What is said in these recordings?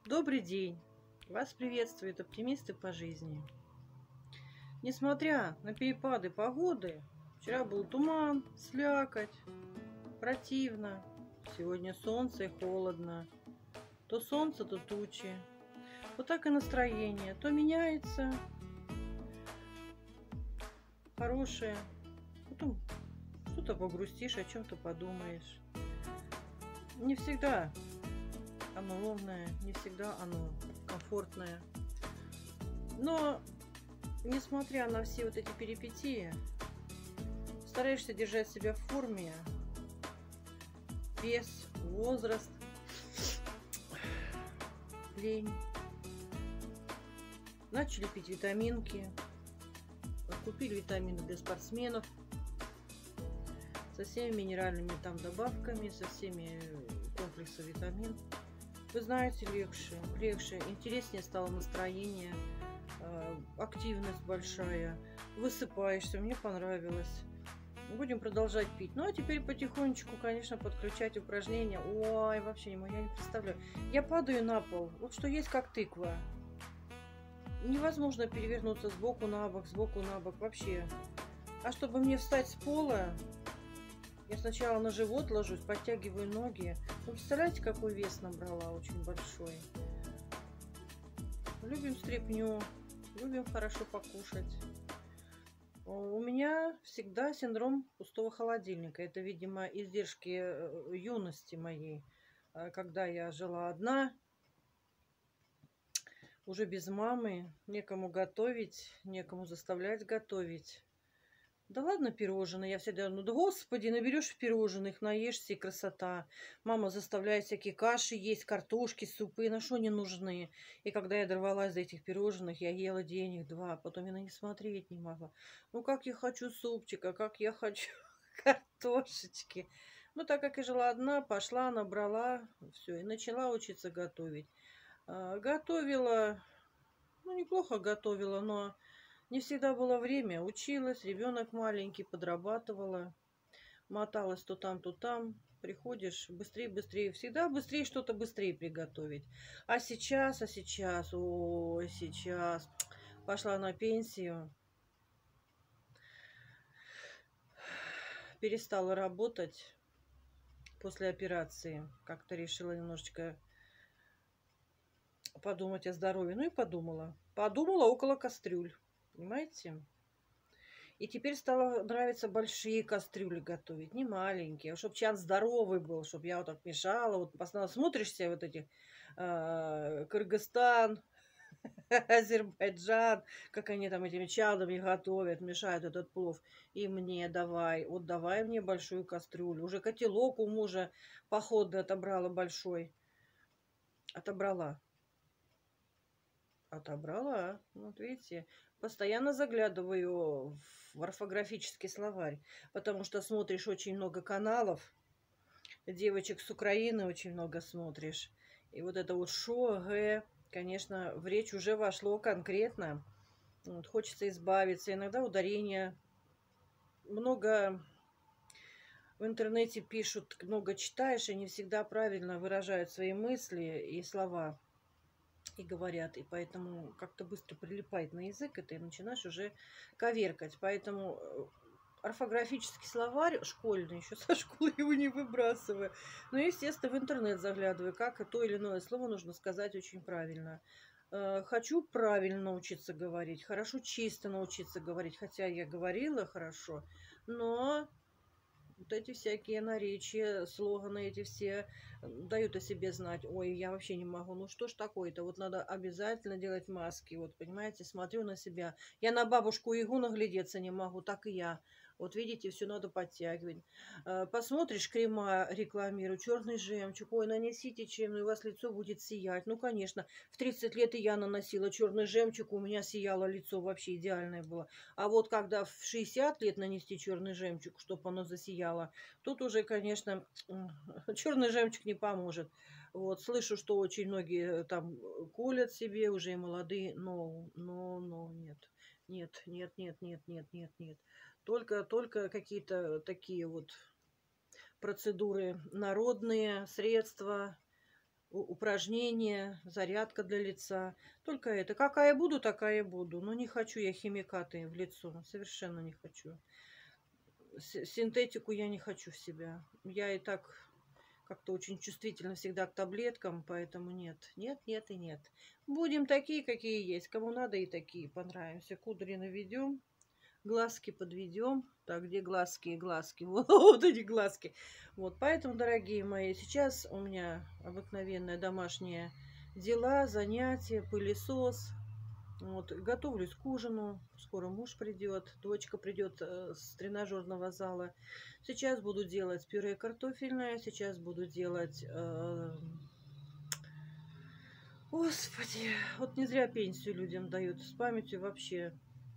Добрый день! Вас приветствуют оптимисты по жизни. Несмотря на перепады погоды, вчера был туман, слякоть, противно. Сегодня солнце и холодно. То солнце, то тучи. Вот так и настроение. То меняется, хорошее, потом что-то погрустишь, о чем-то подумаешь. Не всегда оно ровное, не всегда оно комфортное. Но, несмотря на все вот эти перипетии, стараешься держать себя в форме. Вес, возраст, лень. Начали пить витаминки. Купили витамины для спортсменов. Со всеми минеральными там добавками, со всеми комплексом витамин. Вы знаете, легче, интереснее стало настроение, активность большая, высыпаешься, мне понравилось. Будем продолжать пить. Ну, а теперь потихонечку, конечно, подключать упражнения. Ой, вообще я не представляю. Я падаю на пол, вот что есть как тыква. Невозможно перевернуться сбоку на бок, вообще. А чтобы мне встать с пола, я сначала на живот ложусь, подтягиваю ноги. Вы представляете, какой вес набрала? Очень большой. Любим стряпню, любим хорошо покушать. У меня всегда синдром пустого холодильника. Это, видимо, издержки юности моей. Когда я жила одна, уже без мамы, некому готовить, некому заставлять готовить. Да ладно пирожные, я всегда, ну да господи, наберешь пирожных, наешься и красота. Мама заставляет всякие каши есть, картошки, супы, на что они нужны. И когда я дорвалась до этих пирожных, я ела денег 2, потом я на них смотреть не могла. Ну как я хочу супчика, как я хочу картошечки. Ну так как я жила одна, пошла, набрала, все, и начала учиться готовить. Готовила, ну неплохо готовила, но... Не всегда было время, училась, ребенок маленький, подрабатывала, моталась то там, то там. Приходишь, быстрее, всегда быстрее что-то быстрее приготовить. Сейчас, пошла на пенсию, перестала работать после операции. Как-то решила немножечко подумать о здоровье. Ну и подумала. Подумала около кастрюль, понимаете? И теперь стало нравиться большие кастрюли готовить, не маленькие, чтобы чан здоровый был, чтобы я вот так мешала. Вот постоянно смотришься вот этих Кыргызстан, Азербайджан, как они там этими чадами готовят, мешают этот плов. И мне давай, вот давай мне большую кастрюлю. Уже котелок у мужа походный отобрала большой. Отобрала. Отобрала. Вот видите, постоянно заглядываю в орфографический словарь, потому что смотришь очень много каналов, девочек с Украины очень много смотришь. И вот это вот шо, г, конечно, в речь уже вошло конкретно. Вот, хочется избавиться. Иногда ударение. Много в интернете пишут, много читаешь, и не всегда правильно выражают свои мысли и слова. И говорят, и поэтому как-то быстро прилипает на язык, и ты начинаешь уже коверкать. Поэтому орфографический словарь школьный, еще со школы его не выбрасываю. Но, естественно, в интернет заглядываю, как то или иное слово нужно сказать очень правильно. Хочу правильно научиться говорить, хорошо чисто научиться говорить, хотя я говорила хорошо, но... Вот эти всякие наречия, слоганы эти все дают о себе знать. Ой, я вообще не могу. Ну что ж такое-то? Вот надо обязательно делать маски. Вот, понимаете, смотрю на себя. Я на бабушку Ягу наглядеться не могу, так и я. Вот видите, все надо подтягивать. Посмотришь, крема рекламируют, черный жемчуг. Ой, нанесите чем, и у вас лицо будет сиять. Ну, конечно, в 30 лет и я наносила черный жемчуг, у меня сияло лицо, вообще идеальное было. А вот когда в 60 лет нанести черный жемчуг, чтобы оно засияло, тут уже, конечно, черный жемчуг не поможет. Вот, слышу, что очень многие там колят себе, уже и молодые, но нет. Нет. Только какие-то такие вот процедуры народные, средства, упражнения, зарядка для лица. Только это. Какая буду, такая буду. Но не хочу я химикаты в лицо. Совершенно не хочу. Синтетику я не хочу в себя. Я и так как-то очень чувствительна всегда к таблеткам, поэтому нет. Нет, нет и нет. Будем такие, какие есть. Кому надо, и такие понравимся. Кудри наведем. Глазки подведем. Так, где глазки и глазки? Вот эти глазки. Вот, поэтому, дорогие мои, сейчас у меня обыкновенные домашние дела, занятия, пылесос. Вот, готовлюсь к ужину. Скоро муж придет, дочка придет с тренажерного зала. Сейчас буду делать пюре картофельное. Сейчас буду делать... Господи, вот не зря пенсию людям дают. С памятью вообще...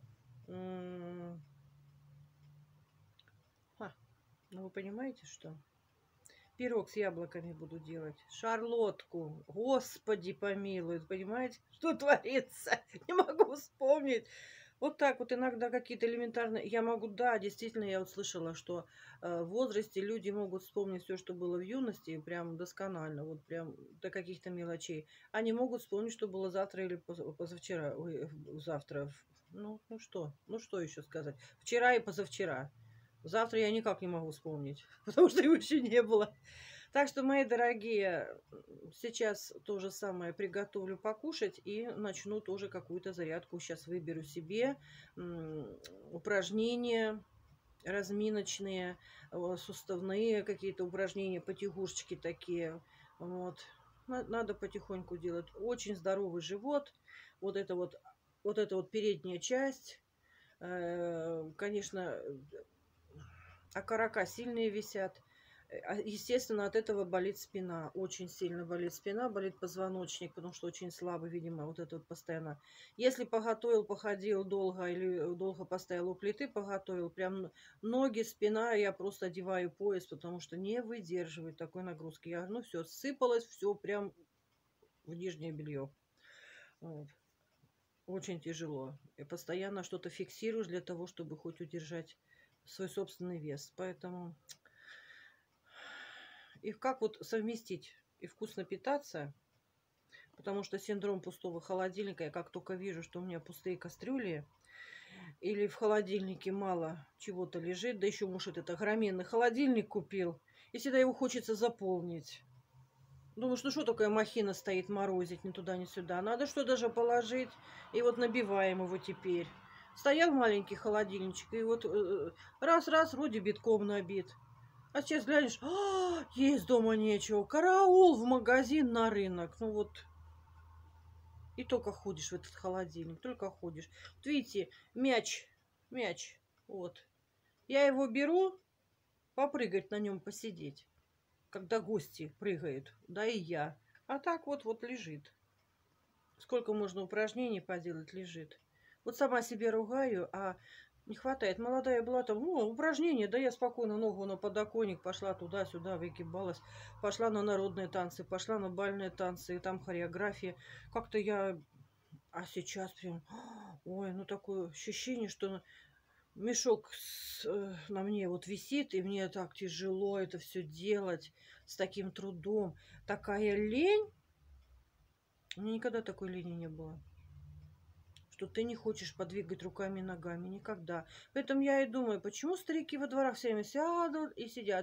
Ну, вы понимаете, что? Пирог с яблоками буду делать. Шарлотку. Господи помилуй. Понимаете, что творится? Не могу вспомнить. Вот так вот иногда какие-то элементарные... Я могу, да, действительно, я вот слышала, что в возрасте люди могут вспомнить все, что было в юности, прям досконально, вот прям до каких-то мелочей. Они могут вспомнить, что было завтра или позавчера. Ой, завтра. Ну что еще сказать? Вчера и позавчера. Завтра я никак не могу вспомнить, потому что его еще не было. Так что, мои дорогие, сейчас то же самое приготовлю покушать и начну тоже какую-то зарядку. Сейчас выберу себе упражнения разминочные, суставные какие-то упражнения, потягушечки такие. Вот. Надо потихоньку делать. Очень здоровый живот. Вот это вот передняя часть. Конечно, окорока сильные висят. Естественно, от этого болит спина. Очень сильно болит спина, болит позвоночник, потому что очень слабо, видимо, вот это вот постоянно. Если поготовил, походил долго или долго постоял у плиты, поготовил, прям ноги, спина, я просто одеваю пояс, потому что не выдерживает такой нагрузки. Я, ну все, сыпалось, все прям в нижнее белье. Вот. Очень тяжело. И постоянно что-то фиксируешь для того, чтобы хоть удержать свой собственный вес. Поэтому... И как вот совместить и вкусно питаться, потому что синдром пустого холодильника, я как только вижу, что у меня пустые кастрюли, или в холодильнике мало чего-то лежит, да еще муж это огроменный холодильник купил, и всегда его хочется заполнить. Думаешь, ну что такая махина стоит морозить ни туда, ни сюда? Надо что даже положить, и вот набиваем его теперь. Стоял маленький холодильничек, и вот раз-раз вроде битком набит. А сейчас глянешь, есть дома нечего. Караул в магазин, на рынок. Ну вот. И только ходишь в этот холодильник. Только ходишь. Вот видите, мяч. Вот. Я его беру, попрыгать на нем, посидеть. Когда гости прыгают. Да и я. А так вот лежит. Сколько можно упражнений поделать, лежит. Вот сама себе ругаю, а не хватает. Молодая была там, упражнения, да я спокойно ногу на подоконник, пошла туда-сюда, выгибалась. Пошла на народные танцы, пошла на бальные танцы, и там хореография. Как-то я... А сейчас прям... Ой, ну такое ощущение, что мешок на мне вот висит, и мне так тяжело это все делать с таким трудом. Такая лень. У меня никогда такой лени не было. Что ты не хочешь подвигать руками и ногами. Никогда. Поэтому я и думаю, почему старики во дворах все время сядут и сидят.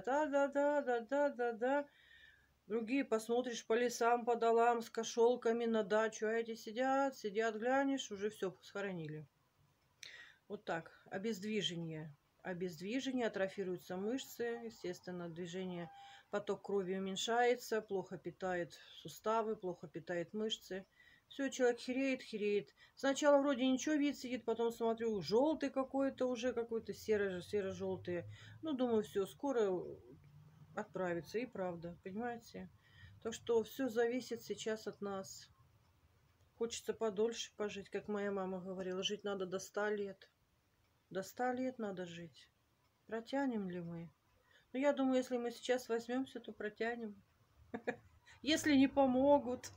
Да. Другие посмотришь по лесам, по долам с кошелками на дачу. А эти сидят, глянешь, уже все схоронили. Вот так. Обездвижение. Обездвижение, атрофируются мышцы. Естественно, движение, поток крови уменьшается. Плохо питает суставы, плохо питает мышцы. Все, человек хереет. Сначала вроде ничего, вид сидит, потом смотрю, желтый какой-то уже, какой-то серо-желтый. Ну, думаю, все, скоро отправится. И правда, понимаете? Так что все зависит сейчас от нас. Хочется подольше пожить, как моя мама говорила. Жить надо до 100 лет. До 100 лет надо жить. Протянем ли мы? Ну, я думаю, если мы сейчас возьмемся, то протянем. Если не помогут.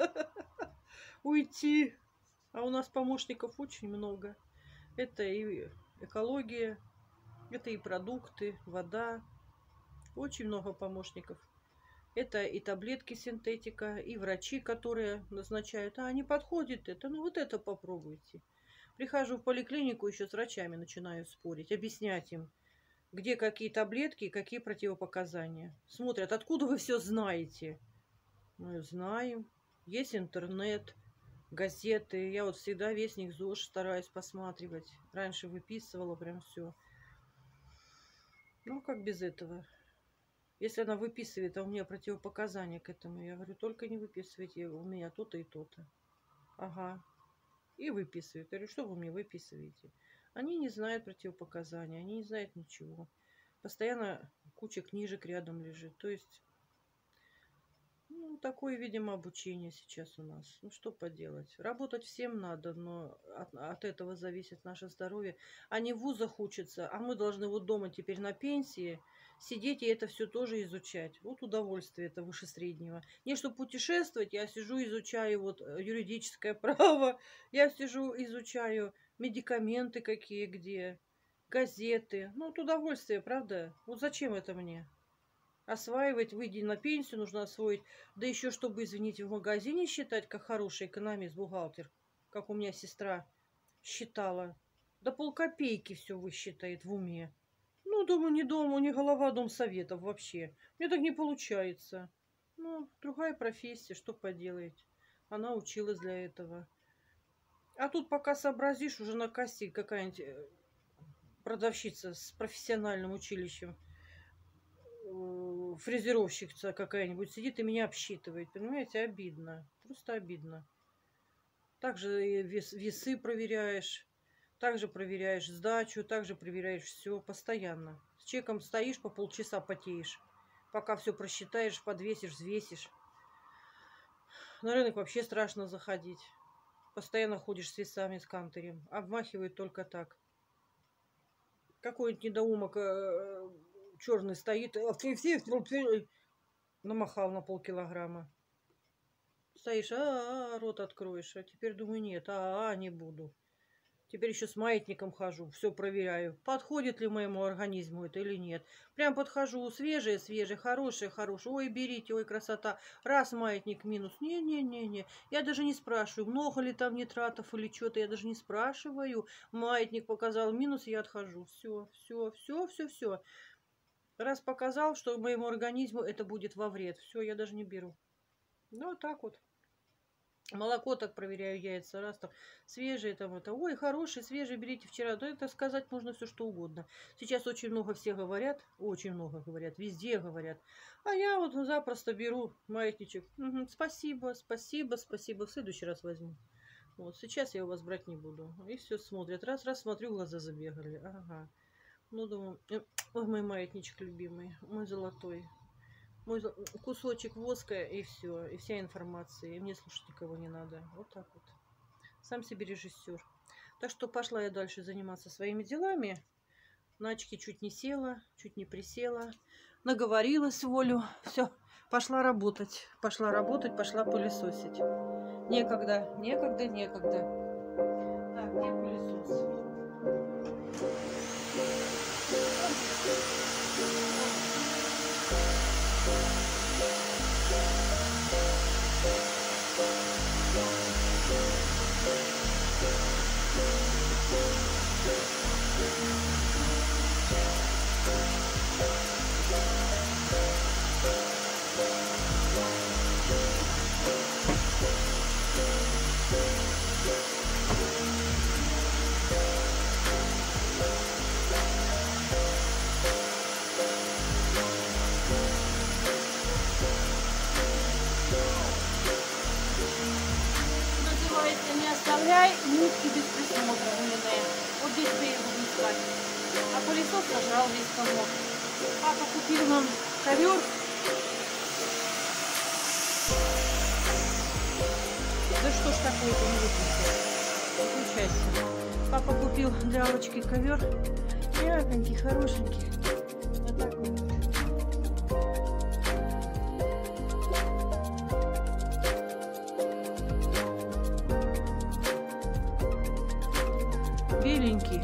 Уйти. А у нас помощников очень много. Это и экология, это и продукты, вода. Очень много помощников. Это и таблетки синтетика, и врачи, которые назначают. А, не подходит это, ну вот это попробуйте. Прихожу в поликлинику, еще с врачами начинаю спорить, объяснять им, где какие таблетки и какие противопоказания. Смотрят, откуда вы все знаете? Ну, знаю. Есть интернет, газеты. Я вот всегда Вестник ЗОЖ стараюсь посматривать. Раньше выписывала прям все. Ну, как без этого? Если она выписывает, а у меня противопоказания к этому, я говорю, только не выписывайте, у меня то-то и то-то. Ага. И выписывает. Я говорю, что вы мне выписываете? Они не знают противопоказания, они не знают ничего. Постоянно куча книжек рядом лежит. То есть, ну, такое, видимо, обучение сейчас у нас. Ну, что поделать? Работать всем надо, но от этого зависит наше здоровье. Они в вузах учатся, а мы должны вот дома теперь на пенсии сидеть и это все тоже изучать. Вот удовольствие это выше среднего. Не чтобы путешествовать, я сижу, изучаю вот юридическое право, я сижу, изучаю медикаменты какие, где, газеты. Ну, вот удовольствие, правда? Вот зачем это мне? Осваивать, выйти на пенсию, нужно освоить. Да еще, чтобы, извините, в магазине считать, как хороший экономист, бухгалтер, как у меня сестра считала. Да полкопейки все высчитает в уме. Ну, думаю, не дома, не голова дом советов вообще. Мне так не получается. Ну, другая профессия, что поделать. Она училась для этого. А тут пока сообразишь, уже на кассе какая-нибудь продавщица с профессиональным училищем, фрезеровщица какая-нибудь сидит и меня обсчитывает. Понимаете, обидно. Просто обидно. Также и весы проверяешь. Также проверяешь сдачу, также проверяешь все постоянно. С чеком стоишь, по полчаса потеешь. Пока все просчитаешь, подвесишь, взвесишь. На рынок вообще страшно заходить. Постоянно ходишь с весами, с кантерем. Обмахивают только так. Какой-нибудь недоумок черный стоит. Намахал на полкилограмма. Стоишь, рот откроешь. А теперь думаю, нет, не буду. Теперь еще с маятником хожу, все проверяю, подходит ли моему организму это или нет. Прям подхожу, свежее, хорошее. Ой, берите, ой, красота. Раз маятник минус. Не. Я даже не спрашиваю, много ли там нитратов или что-то. Я даже не спрашиваю. Маятник показал минус, я отхожу. Все. Раз показал, что моему организму это будет во вред. Все, я даже не беру. Ну, так вот. Молоко так проверяю, яйца, раз там свежие, там это, ой, хорошие, свежие, берите вчера. Да это сказать можно все что угодно. Сейчас очень много все говорят, везде говорят. А я вот запросто беру маятничек. Угу, спасибо, в следующий раз возьму. Вот, сейчас я у вас брать не буду. И все смотрят. Раз, смотрю, глаза забегали. Ага. Ну, думаю, ой, мой маятничек любимый, мой золотой. Мой кусочек воска и все, и вся информация. И мне слушать никого не надо. Вот так вот. Сам себе режиссер. Так что пошла я дальше заниматься своими делами. На очки чуть не села, чуть не присела. Наговорилась волю. Все, пошла работать. Пошла пылесосить. Некогда. Так, где пылесос? Оставляй нитки без присмотра умные. Вот здесь я их буду искать. А пылесос сожрал весь комок. Папа купил нам ковер. Да что ж такое-то не выключайся. Папа купил для Алочки ковер. Мягонький, хорошенький. Вот так вот. Беленькие,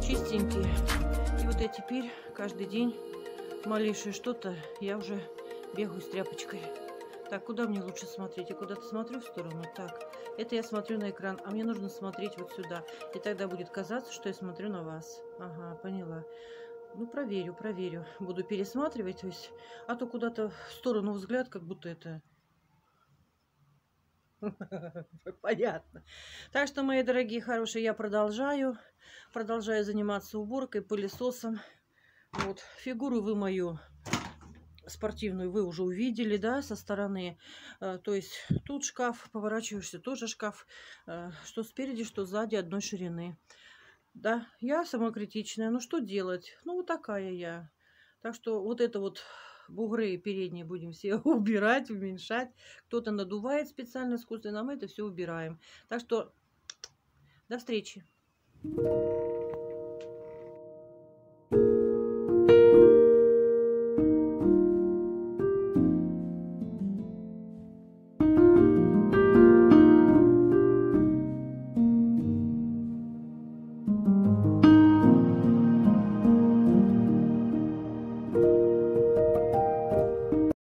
чистенькие. И вот я теперь каждый день малейшее что-то я уже Бегаю с тряпочкой. Так, куда мне лучше смотреть? Я куда-то смотрю в сторону. Так, это я смотрю на экран, а мне нужно смотреть вот сюда. И тогда будет казаться, что я смотрю на вас. Ага, поняла. Ну, проверю, проверю. Буду пересматривать, то есть, а то куда-то в сторону взгляд, как будто это... Понятно. Так что, мои дорогие, хорошие, я продолжаю заниматься уборкой, пылесосом. Вот, фигуру вы мою спортивную вы уже увидели, да, со стороны. То есть тут шкаф, поворачиваешься, тоже шкаф. Что спереди, что сзади одной ширины. Да, я самокритичная. Ну, что делать? Ну, вот такая я. Так что вот это вот бугры передние будем все убирать, уменьшать. Кто-то надувает специально искусственно, а мы это все убираем. Так что до встречи.